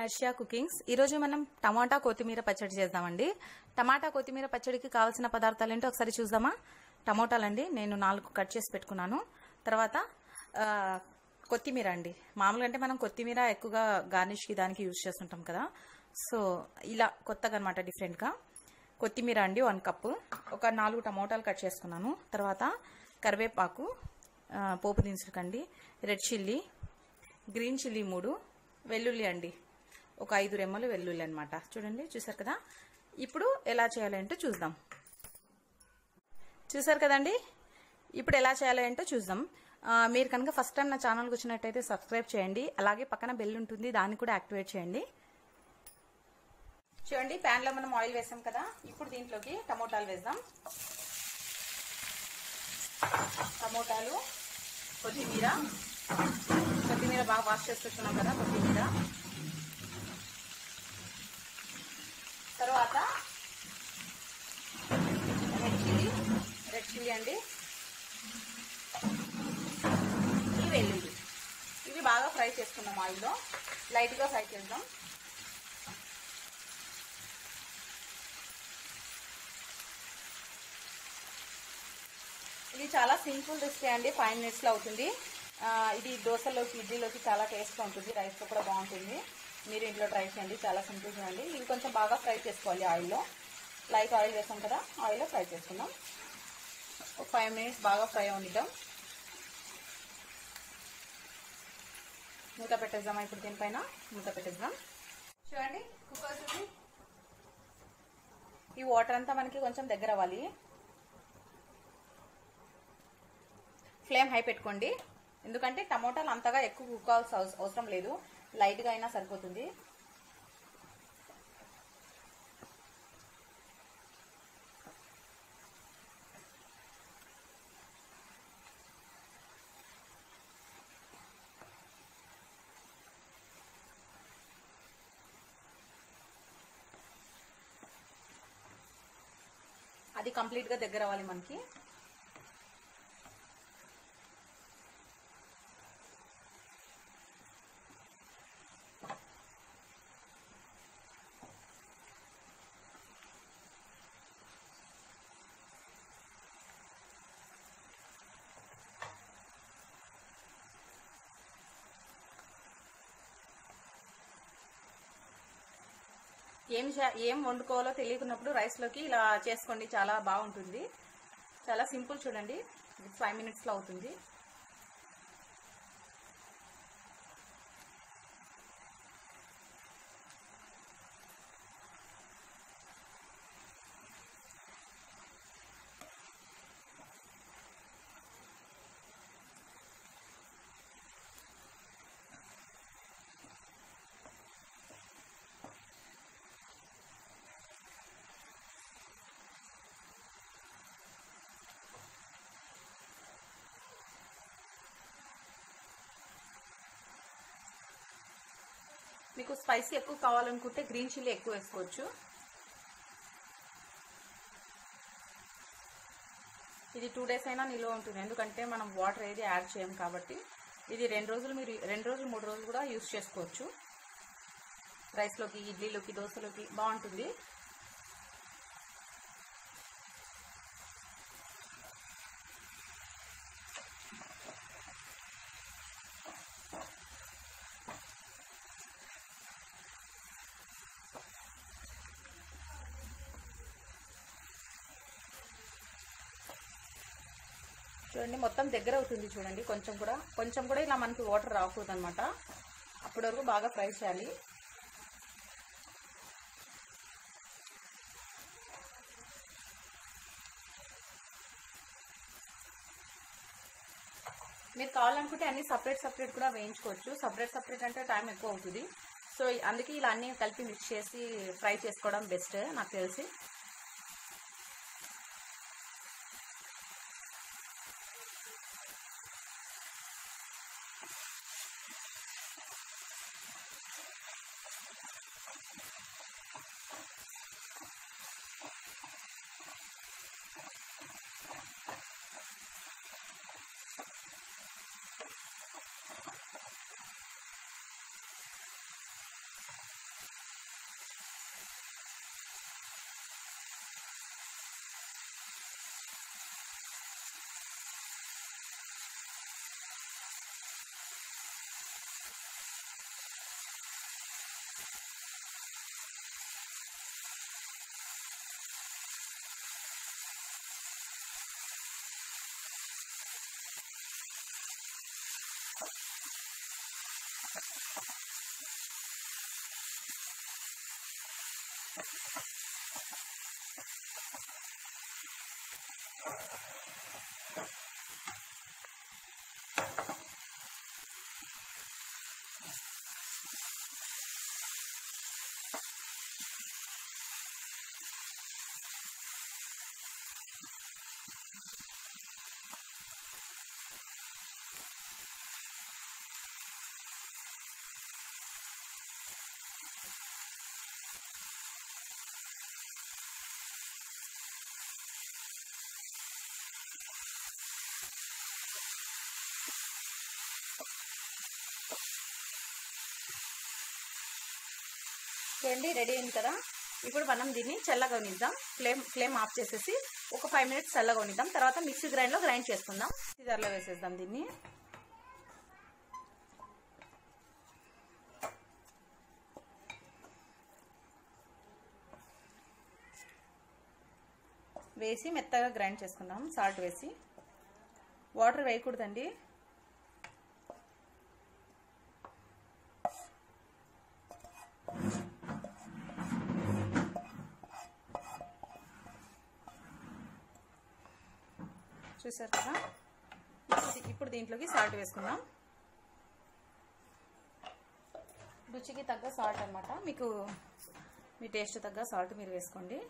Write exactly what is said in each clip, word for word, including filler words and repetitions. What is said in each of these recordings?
Arshia cookings. ఈ రోజు మనం టమాటా కొత్తిమీర పచ్చడి చేద్దామండి. టమాటా కొత్తిమీర పచ్చడికి కావాల్సిన పదార్థాలు ఏంటో ఒకసారి చూద్దామా. టమోటాలండి నేను నాలుగు కట్ చేసి పెట్టుకున్నాను. తర్వాత కొత్తిమీర అండి. మామూలుగా అంటే మనం కొత్తిమీర ఎక్కువగా గార్నిష్కి దానికి యూజ్ చేస్తుంటాం కదా, సో ఇలా కొత్తగా అనమాట డిఫరెంట్గా. కొత్తిమీర అండి వన్ కప్పు, ఒక నాలుగు టమోటాలు కట్ చేసుకున్నాను. తర్వాత కరివేపాకు, పోపు దినుసులకండి, రెడ్ చిల్లీ, గ్రీన్ చిల్లీ మూడు, వెల్లుల్లి అండి ఒక ఐదు రెమ్మలు వెల్లుల్లి అనమాట. చూడండి, చూసారు కదా. ఇప్పుడు ఎలా చేయాలంటే చూద్దాం. చూసారు కదండి, ఇప్పుడు ఎలా చేయాలంటే చూద్దాం. మీరు కనుక ఫస్ట్ టైం నా ఛానల్కి వచ్చినట్టయితే సబ్స్క్రైబ్ చేయండి, అలాగే పక్కన బెల్ ఉంటుంది, దాన్ని కూడా యాక్టివేట్ చేయండి. చూడండి, ప్యాన్ లో మనం ఆయిల్ వేసాం కదా, ఇప్పుడు దీంట్లోకి టమోటాలు వేద్దాం. టమోటాలు, కొత్తిమీర కొత్తిమీర బాగా వాష్ చేసుకుంటున్నాం కదా, కొత్తిమీర. తర్వాత రెడ్ చిల్లీ రెడ్ చిల్లీ అండి, ఈ వెల్లుల్లి, ఇవి బాగా ఫ్రై చేసుకున్నాం ఆయిల్లో. లైట్గా ఫ్రై చేద్దాం. ఇది చాలా సింపుల్ రెసిపీ అండి, ఫైవ్ మినిట్స్ లో అవుతుంది. ఇది దోశలోకి, ఇడ్లీలోకి చాలా టేస్ట్గా ఉంటుంది, రైస్లో కూడా బాగుంటుంది. మీరు ఇంట్లో ట్రై చేయండి, చాలా సింపుల్ చూడండి. ఇవి కొంచెం బాగా ఫ్రై చేసుకోవాలి ఆయిల్లో. లైట్ ఆయిల్ వేసాం కదా, ఆయిల్లో ఫ్రై చేసుకుందాం. ఒక ఫైవ్ మినిట్స్ బాగా ఫ్రై అవ్వనిద్దాం. మూత పెట్టేద్దామా ఇప్పుడు దీనిపైన, మూత పెట్టేద్దాం. చూడండి, కుక్కర్ చూసి ఈ వాటర్ అంతా మనకి కొంచెం దగ్గర అవ్వాలి. ఫ్లేమ్ హై పెట్టుకోండి, ఎందుకంటే టమోటాలు అంతగా ఎక్కువ కుక్ కావాల్సిన అవసరం లేదు, లైట్గా అయినా సరిపోతుంది. అది కంప్లీట్గా దగ్గర అవ్వాలి మనకి. ఏం ఏం వండుకోవాలో తెలియకున్నప్పుడు రైస్లోకి ఇలా చేసుకోండి, చాలా బాగుంటుంది. చాలా సింపుల్ చూడండి, ఫైవ్ మినిట్స్లో అవుతుంది. మీకు స్పైసీ ఎక్కువ కావాలనుకుంటే గ్రీన్ చిల్లీ ఎక్కువ వేసుకోవచ్చు. ఇది టూ డేస్ అయినా నిల్వ ఉంటుంది, ఎందుకంటే మనం వాటర్ ఏది యాడ్ చేయం కాబట్టి. ఇది రెండు రోజులు మీరు రెండు రోజులు మూడు రోజులు కూడా యూజ్ చేసుకోవచ్చు. రైస్లోకి, ఇడ్లీలోకి, దోశలోకి బాగుంటుంది. చూడండి, మొత్తం దగ్గర అవుతుంది చూడండి. కొంచెం కూడా కొంచెం కూడా ఇలా మనకి వాటర్ రాకూడదు అనమాట. అప్పటి వరకు బాగా ఫ్రై చేయాలి. మీరు కావాలనుకుంటే అన్ని సపరేట్ సపరేట్ కూడా వేయించుకోవచ్చు. సపరేట్ సపరేట్ అంటే టైం ఎక్కువ అవుతుంది, సో అందుకే ఇలా అన్ని కలిపి మిక్స్ చేసి ఫ్రై చేసుకోవడం బెస్ట్ నాకు తెలిసి. చూడండి రెడీ అయింది కదా. ఇప్పుడు మనం దీన్ని చల్లగా ఉనిద్దాం. ఫ్లేమ్ ఫ్లేమ్ ఆఫ్ చేసేసి ఒక ఫైవ్ మినిట్స్ చల్లగా ఉనిద్దాం. తర్వాత మిక్సీ గ్రైండ్లో గ్రైండ్ చేసుకుందాం. జార్లో వేసేద్దాం దీన్ని. వేసి మెత్తగా గ్రైండ్ చేసుకుందాం. సాల్ట్ వేసి, వాటర్ వేయకూడదండి. చూసారు కదా. ఇప్పుడు దీంట్లోకి సాల్ట్ వేసుకుందాం. రుచికి తగ్గ సాల్ట్ అన్నమాట. మీకు మీ టేస్ట్ తగ్గ సాల్ట్ మీరు వేసుకోండి.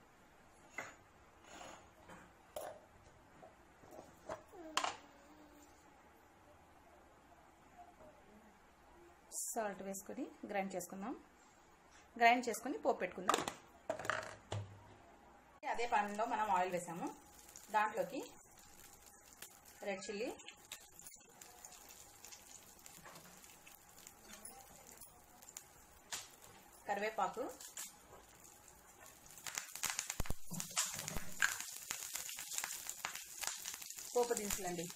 సాల్ట్ వేసుకొని గ్రైండ్ చేసుకుందాం. గ్రైండ్ చేసుకొని పోపు పెట్టుకుందాం. అదే పాన్లో మనం ఆయిల్ వేసాము. దాంట్లోకి రెడ్ చిల్లీ, కరివేపాకు, పోపు దినుసులండి.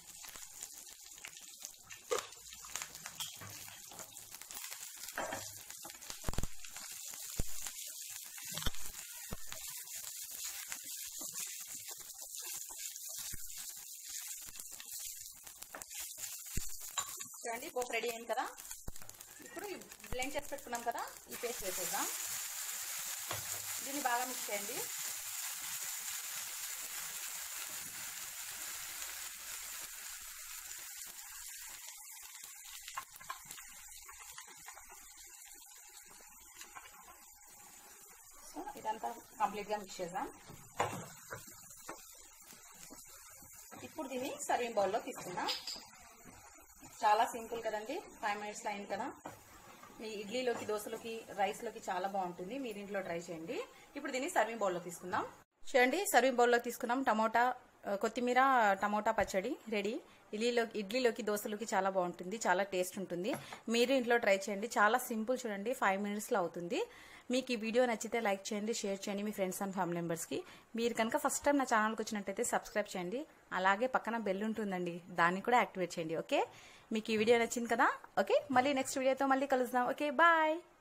చూడండి పోపు రెడీ అయింది కదా. ఇప్పుడు బ్లెండ్ చేసి పెట్టుకున్నాం కదా, ఈ పేస్ట్ వేసేద్దాం. దీన్ని బాగా మిక్స్ చేయండి. సో ఇదంతా కంప్లీట్గా మిక్స్ చేద్దాం. ఇప్పుడు దీన్ని సర్వింగ్ బౌల్లో తీసుకుందాం. చాలా సింపుల్ కదండి. ఫైవ్ మినిట్స్లో అయింది కదా. మీ ఇడ్లీలోకి, దోశలోకి, రైస్లోకి చాలా బాగుంటుంది. మీరు ఇంట్లో ట్రై చేయండి. ఇప్పుడు దీన్ని సర్వింగ్ బౌల్లో తీసుకుందాం. చూడండి సర్వింగ్ బౌల్లో తీసుకున్నాం. టమోటా కొత్తిమీర టమోటా పచ్చడి రెడీ. ఇడ్లీలోకి ఇడ్లీలోకి దోశలోకి చాలా బాగుంటుంది. చాలా టేస్ట్ ఉంటుంది. మీరు ఇంట్లో ట్రై చేయండి. చాలా సింపుల్. చూడండి ఫైవ్ మినిట్స్లో అవుతుంది. మీకు ఈ వీడియో నచ్చితే లైక్ చేయండి, షేర్ చేయండి మీ ఫ్రెండ్స్ అండ్ ఫ్యామిలీ మెంబర్స్కి. మీరు కనుక ఫస్ట్ టైం నా ఛానల్కి వచ్చినట్టయితే సబ్స్క్రైబ్ చేయండి. అలాగే పక్కన బెల్ ఉంటుందండి, దాన్ని కూడా యాక్టివేట్ చేయండి. ఓకే, మీకు ఈ వీడియో నచ్చింది కదా. ఓకే, మళ్ళీ నెక్స్ట్ వీడియోతో మళ్ళీ కలుద్దాం. Okay, bye.